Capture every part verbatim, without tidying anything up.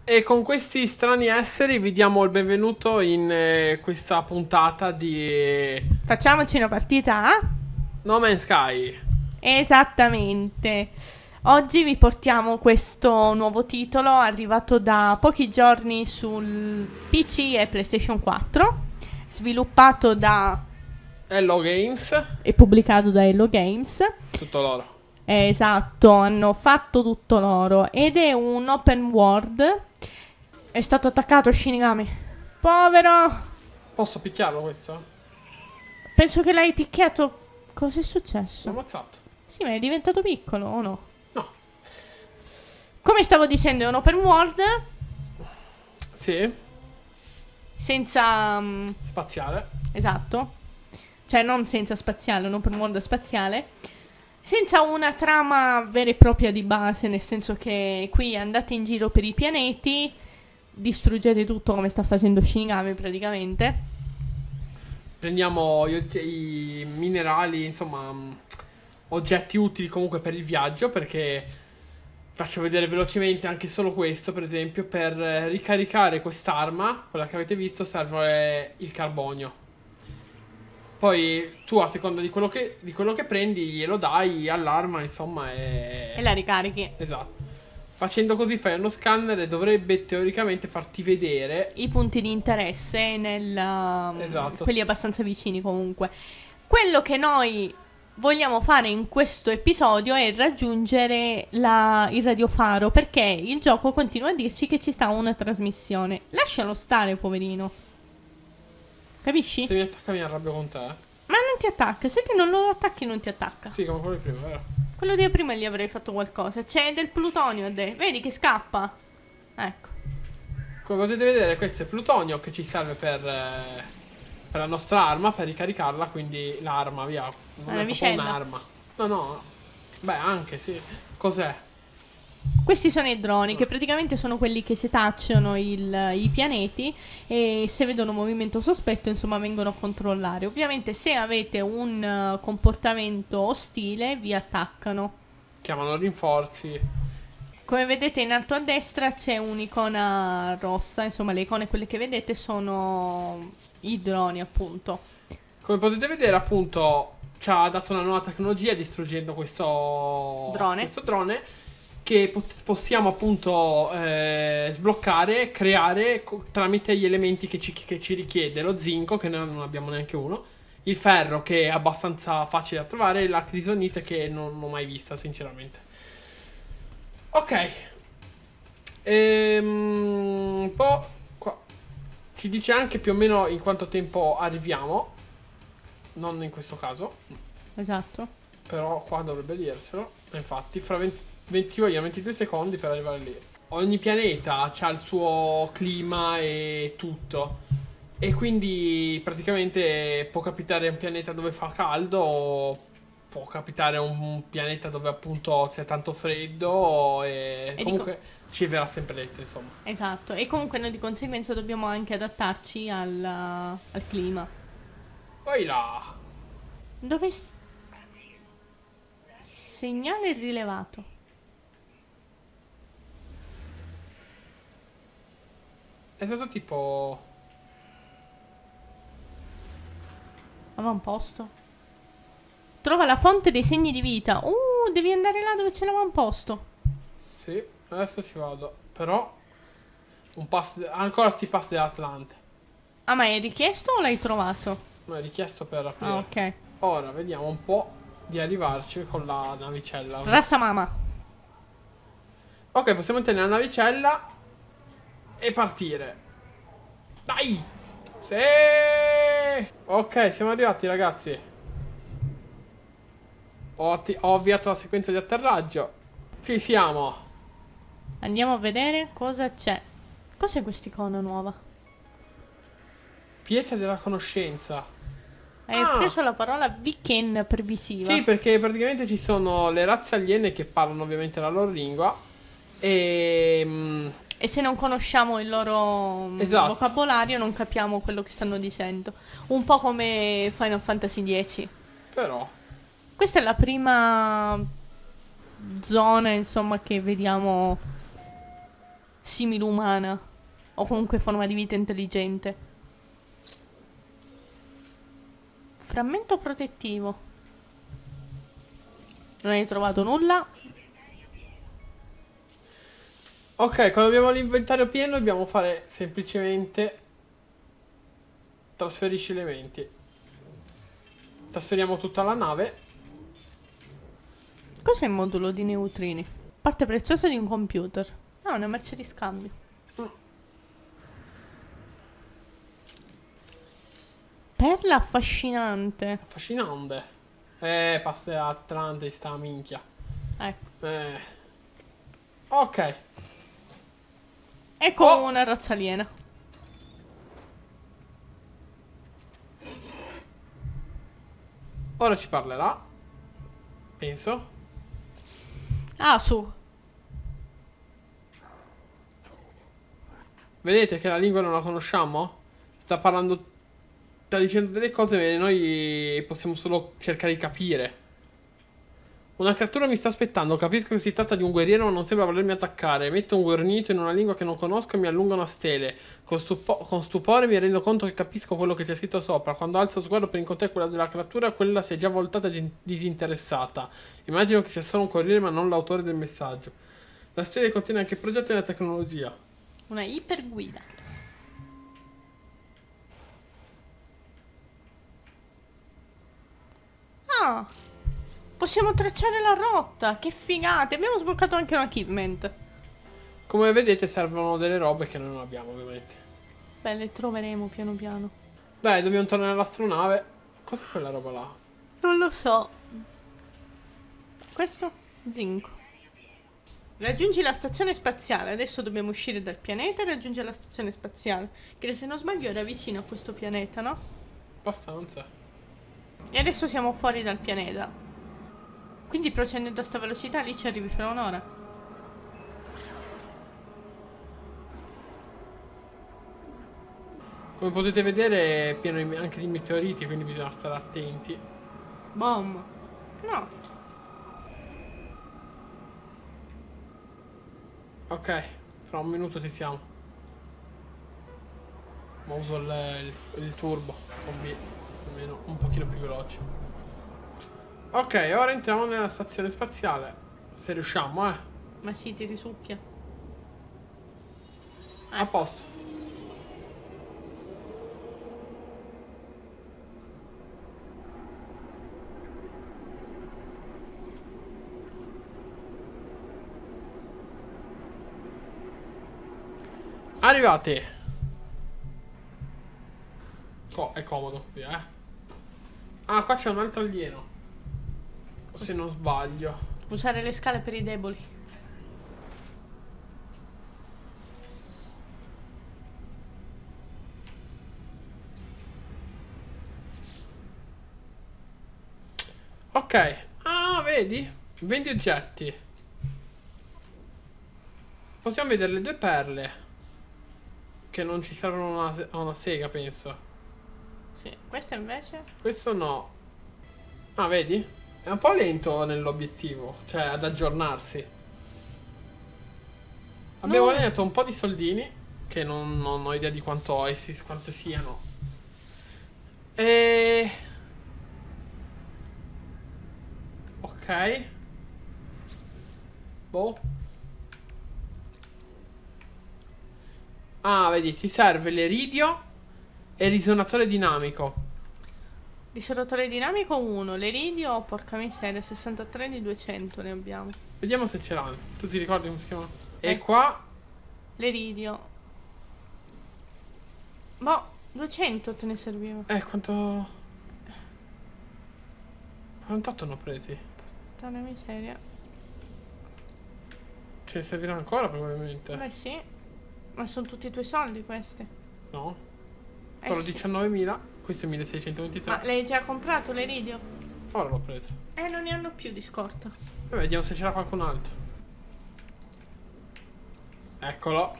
E con questi strani esseri vi diamo il benvenuto in eh, questa puntata di eh, Facciamoci una partita a... No Man's Sky. Esattamente. Oggi vi portiamo questo nuovo titolo arrivato da pochi giorni sul P C e PlayStation quattro, sviluppato da Hello Games. e pubblicato da Hello Games. Tutto loro. Esatto, hanno fatto tutto loro ed è un open world. È stato attaccato Shinigami. Povero. Posso picchiarlo questo? Penso che l'hai picchiato. Cos'è L'ho successo? ammazzato. Sì, ma è diventato piccolo o no? No. Come stavo dicendo, è un open world Sì. senza... mm, Spaziale. esatto. Cioè non senza spaziale, un open world spaziale. Senza una trama vera e propria di base, nel senso che qui andate in giro per i pianeti, distruggete tutto come sta facendo Shinigami praticamente. Prendiamo gli ogge- i minerali, insomma, mh, oggetti utili comunque per il viaggio, perché faccio vedere velocemente anche solo questo, per esempio, per eh, ricaricare quest'arma, quella che avete visto, serve il carbonio. Poi tu a seconda di quello che, di quello che prendi glielo dai all'arma, insomma, e... E la ricarichi. Esatto. Facendo così fai uno scanner e dovrebbe teoricamente farti vedere... I punti di interesse nel... um, Esatto. quelli abbastanza vicini comunque. Quello che noi vogliamo fare in questo episodio è raggiungere la- il radiofaro, perché il gioco continua a dirci che ci sta una trasmissione. Lascialo stare, poverino. Capisci? Se mi attacca mi arrabbio con te. Ma non ti attacca, se te non lo attacchi non ti attacca. Sì, come quello di prima, vero? Quello di prima gli avrei fatto qualcosa. C'è del plutonio a te. Vedi che scappa. Ecco. Come potete vedere questo è plutonio che ci serve per, eh, per la nostra arma, per ricaricarla, quindi l'arma, via. Non Una è proprio vicenda. un'arma. No, no. Beh, anche, sì. Cos'è? Questi sono i droni, che praticamente sono quelli che setacciano il- i pianeti e se vedono movimento sospetto, insomma, vengono a controllare. Ovviamente se avete un eh, comportamento ostile vi attaccano. Chiamano rinforzi. Come vedete in alto a destra c'è un'icona rossa, insomma le icone quelle che vedete sono i droni appunto. Come potete vedere, appunto, ci ha dato una nuova tecnologia distruggendo questo Drone. questo drone che pot- possiamo appunto eh, sbloccare, creare co- tramite gli elementi che ci, che ci richiede. Lo zinco, che noi non abbiamo neanche uno, il ferro, che è abbastanza facile da trovare, e la crisonite, che non l'ho mai vista, sinceramente. Ok. Ehm, un po' qua. Ci dice anche più o meno in quanto tempo arriviamo. Non in questo caso, Esatto. però qua dovrebbe dircelo. Infatti, fra venti, venti voglio ventidue secondi per arrivare lì. Ogni pianeta ha il suo clima e tutto. E quindi praticamente può capitare un pianeta dove fa caldo, o può capitare un pianeta dove appunto c'è tanto freddo, e, E comunque ci verrà sempre detto, insomma. Esatto, e comunque noi di conseguenza dobbiamo anche adattarci al, al clima. Poi là. Dove... s- segnale rilevato. È stato tipo... Avamposto. Trova la fonte dei segni di vita. Uh, devi andare là dove c'è l'avamposto. Sì, adesso ci vado. Però un pass, ancora si passa dell'Atlante. Ah, ma è richiesto o l'hai trovato? Non è richiesto per aprire. Ah, ok. Ora vediamo un po' di arrivarci con la navicella. Rassa mama. Ok, possiamo entrare nella navicella e partire. Dai! Sì! Ok, siamo arrivati, ragazzi. Ho, atti- ho avviato la sequenza di atterraggio. Ci siamo. Andiamo a vedere cosa c'è. Cos'è quest'icona nuova? Pietra della conoscenza. Hai Ah. preso la parola Viken previsiva. Sì, perché praticamente ci sono le razze aliene che parlano ovviamente la loro lingua. E... mm, E se non conosciamo il loro mm, Esatto. vocabolario non capiamo quello che stanno dicendo. Un po' come Final Fantasy dieci. però... Questa è la prima zona, insomma, che vediamo similumana o comunque forma di vita intelligente. Frammento protettivo. Non hai trovato nulla? Ok, quando abbiamo l'inventario pieno dobbiamo fare semplicemente trasferisci elementi. Trasferiamo tutta la nave. Cos'è il modulo di neutrini? Parte preziosa di un computer. Ah, una merce di scambio. Mm. Perla affascinante. Affascinante. Eh, passa Atlante, sta minchia. Ecco. Eh. Ok. Ecco Oh! una razza aliena. Ora ci parlerà. Penso. Ah, su. Vedete che la lingua non la conosciamo? Sta parlando, sta dicendo delle cose e noi possiamo solo cercare di capire. Una creatura mi sta aspettando, capisco che si tratta di un guerriero ma non sembra volermi attaccare. Metto un guarnito in una lingua che non conosco e mi allungano a stele. Con, stupo- con stupore mi rendo conto che capisco quello che c'è scritto sopra. Quando alzo lo sguardo per incontrare quella della creatura, quella si è già voltata gen- disinteressata. Immagino che sia solo un corriere ma non l'autore del messaggio. La stele contiene anche progetti della tecnologia. Una iperguida. Ah, possiamo tracciare la rotta. Che figate. Abbiamo sbloccato anche un achievement. Come vedete servono delle robe che noi non abbiamo ovviamente. Beh, le troveremo piano piano. Dai, dobbiamo tornare all'astronave. Cos'è quella roba là? Non lo so. Questo? Zinco. Raggiungi la stazione spaziale. Adesso dobbiamo uscire dal pianeta e raggiungere la stazione spaziale. Che se non sbaglio era vicino a questo pianeta, no? Abbastanza. E adesso siamo fuori dal pianeta. Quindi procedendo a sta velocità lì ci arrivi fra un'ora. Come potete vedere è pieno di- anche di meteoriti, quindi bisogna stare attenti. Boom. No. Ok, fra un minuto ci siamo. Ma uso il, il- il turbo con B, almeno un pochino più veloce. Ok, ora entriamo nella stazione spaziale. Se riusciamo, eh. Ma sì, ti risucchia. A posto. Arrivate. Co- è comodo così, eh. Ah, qua c'è un altro alieno. Se non sbaglio. Usare le scale per i deboli. Ok. Ah, vedi? Vendi oggetti. Possiamo vedere le due perle. Che non ci servono a una, a una sega, penso. Sì, questo invece? Questo no. Ah, vedi? È un po' lento nell'obiettivo. Cioè, ad aggiornarsi. Abbiamo No. guadagnato un po' di soldini. Che non, non ho idea di quanto essi quanto siano. E... Ok. Boh. Ah, vedi, ti serve l'eridio e il risonatore dinamico. Risoratore dinamico uno, l'eridio, porca miseria, sessantatré di duecento ne abbiamo. Vediamo se ce l'hanno. Tu ti ricordi come si chiama? E Eh. qua... L'eridio. Boh, duecento te ne serviva. Eh, quanto... quarantotto ne ho presi. Puttana miseria. Ce ne servirà ancora probabilmente. Beh sì, ma sono tutti i tuoi soldi questi. No? Eh Quello sì. diciannovemila. Questo è milleseicentoventitré. Ma l'hai già comprato l'eridio? Ora l'ho preso. Eh, non ne hanno più di scorta. E vediamo se c'era qualcun altro. Eccolo.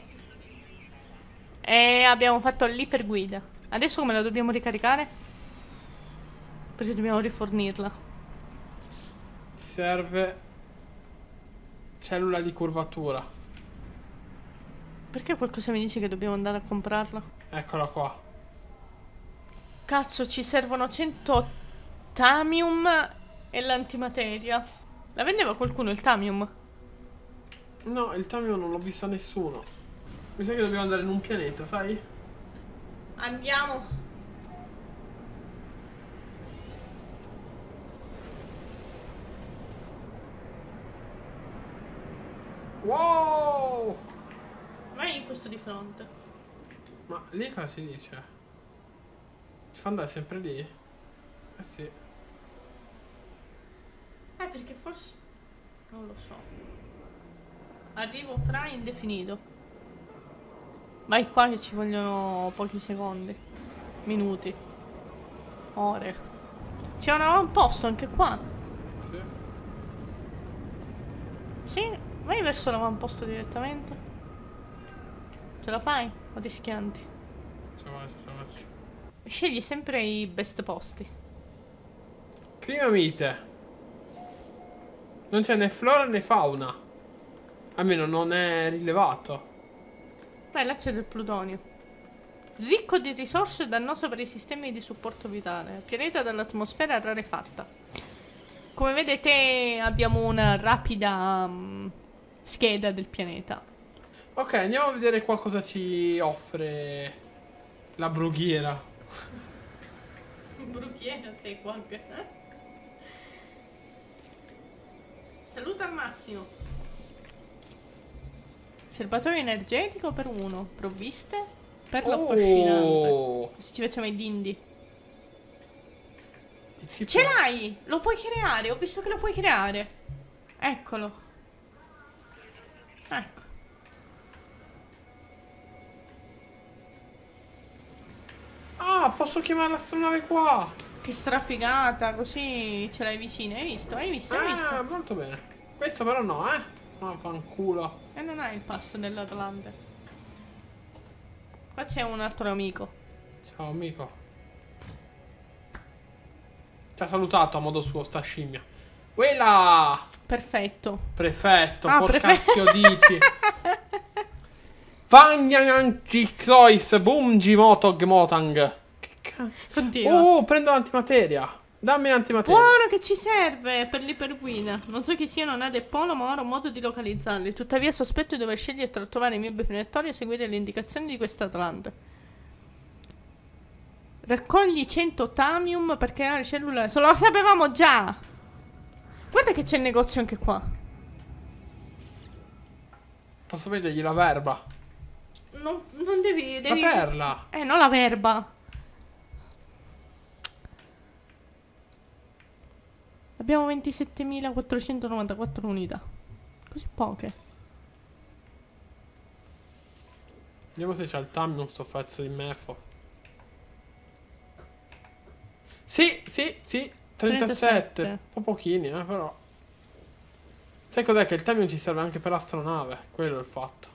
E abbiamo fatto l'iperguida. Adesso come la dobbiamo ricaricare? Perché dobbiamo rifornirla. Ci serve... cellula di curvatura. Perché qualcosa mi dice che dobbiamo andare a comprarla? Eccola qua. Cazzo, ci servono cento tamium e l'antimateria. La vendeva qualcuno il tamium? No, il tamium non l'ho visto a nessuno. Mi sa che dobbiamo andare in un pianeta, sai? Andiamo. Wow! Vai in questo di fronte. Ma lì cosa si dice? Ci fa andare sempre lì? Eh sì. Eh, perché forse... non lo so. Arrivo fra indefinito. Vai qua che ci vogliono pochi secondi. Minuti. Ore. C'è un avamposto anche qua. Sì. Sì, vai verso l'avamposto direttamente. Ce la fai? O ti schianti? Ce la faccio, ce la faccio. Scegli sempre i best posti. Clima mite. Non c'è né flora né fauna. Almeno non è rilevato. Beh, là c'è del plutonio. Ricco di risorse e dannoso per i sistemi di supporto vitale. Pianeta dall'atmosfera rarefatta. Come vedete abbiamo una rapida um, scheda del pianeta. Ok, andiamo a vedere qua cosa ci offre la brughiera. Brughiera sei qua. Saluta al massimo. Serbatoio energetico per uno. Provviste per l'affascinante. Oh! Se ci facciamo i dindi. Ci Ce può- l'hai! Lo puoi creare, ho visto che lo puoi creare. Eccolo. Ecco. Ah, posso chiamare l'astronave qua! Che strafigata, così ce l'hai vicino. Hai visto? Hai visto? Hai Ah, visto? molto bene. Questo però no, eh? No, fanculo. E non hai il pass dell'Atlante. Qua c'è un altro amico. Ciao, amico. Ti ha salutato a modo suo, sta scimmia. Quella! Perfetto. Prefetto, Ah, por prefe- cacchio dici? Pagnananchixois, Bumgi Motog Motang. Che cazzo? Continua. Oh, prendo l'antimateria. Dammi l'antimateria. Buono che ci serve per l'iperguida. Non so chi siano Nade e Polo, ma ora ho modo di localizzarli. Tuttavia sospetto di dover scegliere tra trovare i miei benefattori e seguire le indicazioni di questa Atlante. Raccogli cento tamium per creare cellule. Se lo sapevamo già. Guarda che c'è il negozio anche qua. Posso vedergli la verba? Non, non devi, devi... La perla. Eh, non la verba. Abbiamo ventisettemilaquattrocentonovantaquattro unità. Così poche. Vediamo se c'ha il tamium sto pezzo di mefo. Sì, sì, sì. trentasette. trentasette. Un po' pochini, eh, però. Sai cos'è? Che il tamium ci serve anche per l'astronave. Quello è il fatto.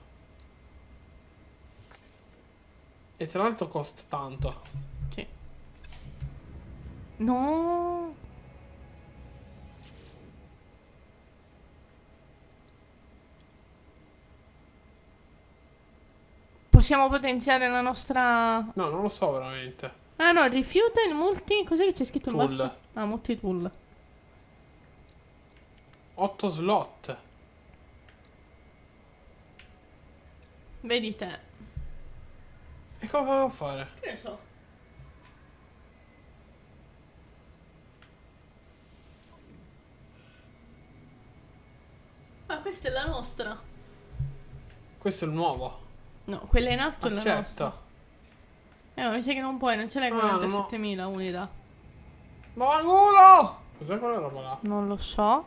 E tra l'altro costa tanto. Sì. No. Possiamo potenziare la nostra... No, non lo so veramente. Ah no, rifiuta il multi... Cos'è che c'è scritto in Tool. basso? Ah, multi-tool. otto slot. Vedi te. E cosa devo fare? Che ne so. Ah, questa è la nostra. Questo è il nuovo. No, quella in alto è la nostra. Accetta. Eh, ma mi sa che non puoi, non ce l'hai Ah, quarantasettemila unità. Ma culo! Cos'è quella roba là? Non lo so.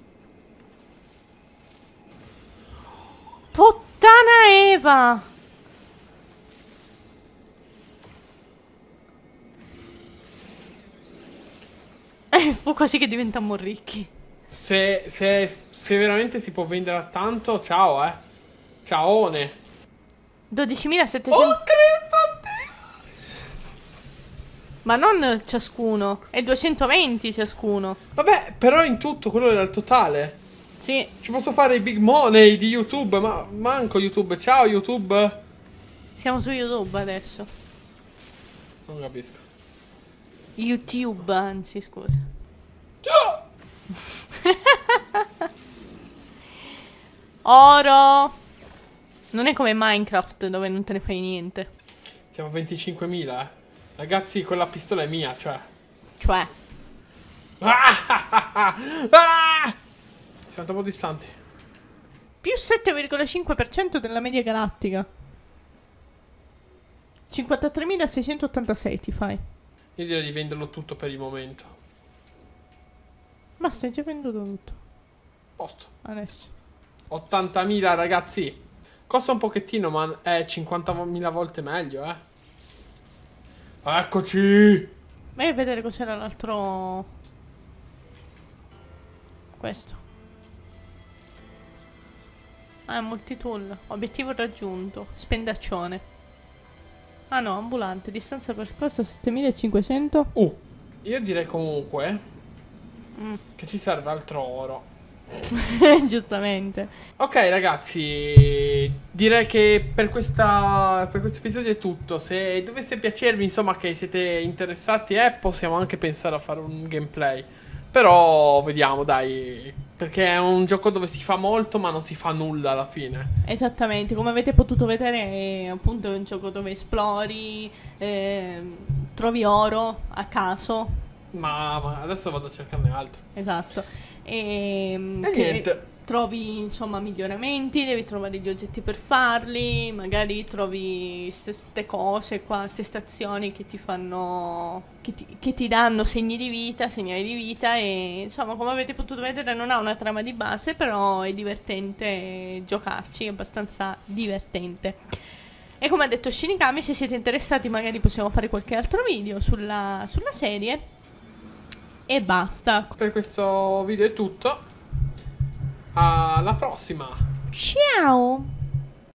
Puttana Eva! Eh, fu così che diventammo ricchi. Se, se, se veramente si può vendere a tanto, ciao, eh. Ciaone. dodicimilasettecento. Oh, Cristo! Ma non ciascuno, è duecentoventi ciascuno. Vabbè, però in tutto quello era il totale. Sì. Ci posso fare i big money di YouTube, ma manco YouTube. Ciao YouTube. Siamo su YouTube adesso. Non capisco. YouTube, anzi, scusa. Ciao! Oro. Non è come Minecraft dove non te ne fai niente. Siamo a venticinquemila, eh. Ragazzi, quella pistola è mia, cioè. Cioè. Ah! Ah! Siamo troppo distanti. Più sette virgola cinque per cento della media galattica. cinquantatremilaseicentottantasei ti fai. Io direi di venderlo tutto per il momento. Ma stai già venduto tutto. Posto. Adesso. ottantamila, ragazzi. Costa un pochettino, ma è cinquantamila volte meglio, eh. Eccoci. Vai a vedere cos'era l'altro. Questo. Ah, multitool. Obiettivo raggiunto. Spendaccione. Ah no, ambulante. Distanza percorsa settemilacinquecento. Uh, io direi comunque Mm. che ci serve altro oro. Giustamente. Ok ragazzi, direi che per questa per questo episodio è tutto. Se dovesse piacervi, insomma, che siete interessati, eh, possiamo anche pensare a fare un gameplay. Però vediamo, dai, perché è un gioco dove si fa molto ma non si fa nulla alla fine. Esattamente, come avete potuto vedere è appunto un gioco dove esplori, ehm, trovi oro a caso. Ma, ma adesso vado a cercarne altro. Esatto. E, E niente. trovi insomma miglioramenti, devi trovare gli oggetti per farli, magari trovi queste cose qua, queste stazioni che ti fanno, che ti, che ti danno segni di vita, segnali di vita e insomma come avete potuto vedere non ha una trama di base, però è divertente giocarci, è abbastanza divertente. E come ha detto Shinigami, se siete interessati magari possiamo fare qualche altro video sulla, sulla serie. E basta. Per questo video è tutto. Alla prossima. Ciao.